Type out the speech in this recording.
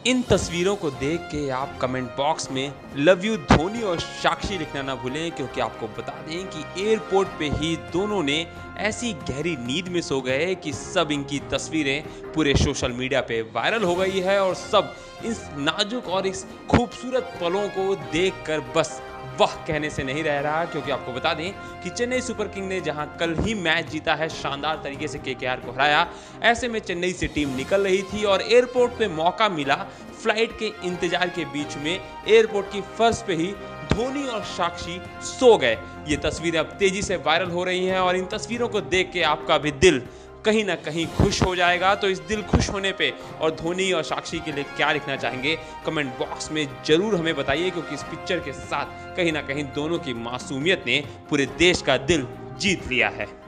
इन तस्वीरों को देख के आप कमेंट बॉक्स में लव यू धोनी और साक्षी लिखना ना भूलें, क्योंकि आपको बता दें कि एयरपोर्ट पे ही दोनों ने ऐसी गहरी नींद में सो गए कि सब इनकी तस्वीरें पूरे सोशल मीडिया पे वायरल हो गई है और सब इस नाजुक और इस खूबसूरत पलों को देखकर बस वाह कहने से नहीं रह रहा। क्योंकि आपको बता दें कि चेन्नई सुपर किंग ने जहां कल ही मैच जीता है, शानदार तरीके से केकेआर को हराया, ऐसे में चेन्नई से टीम निकल रही थी और एयरपोर्ट पे मौका मिला। फ्लाइट के इंतजार के बीच में एयरपोर्ट की फर्श पे ही धोनी और साक्षी सो गए। ये तस्वीरें अब तेजी से वायरल हो रही हैं और इन तस्वीरों को देख के आपका भी दिल कहीं ना कहीं खुश हो जाएगा। तो इस दिल खुश होने पे और धोनी और साक्षी के लिए क्या लिखना चाहेंगे कमेंट बॉक्स में जरूर हमें बताइए, क्योंकि इस पिक्चर के साथ कहीं ना कहीं दोनों की मासूमियत ने पूरे देश का दिल जीत लिया है।